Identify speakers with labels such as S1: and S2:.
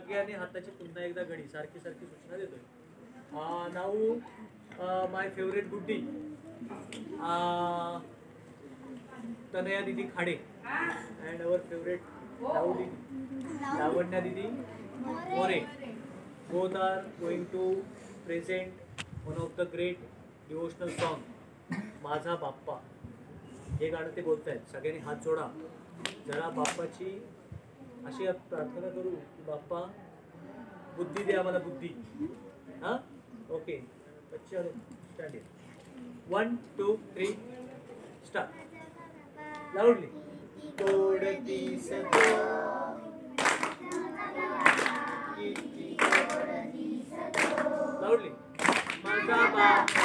S1: सगळ्यांनी हाताची पुन्हा एकदा घडी सारखी सारखी सूचना देतोय. नाऊ माय फेवरेट गुड्डी तनया दीदी Khade and our favourite Lavanya दीदी More. Both are going to present one of the great devotional song माझा बाप्पा. हे गाणं ते बोलत आहेत. सगळ्यांनी हात जोडा. जरा बाप्पाची अशी प्रार्थना करू की बाप्पा बुद्धी दे आम्हाला बुद्धी. हां ओके चलो स्टार्ट. 1 2 3 स्टार्ट. लाऊडली. तोडती सतो लाऊडली. माझा बाप्पा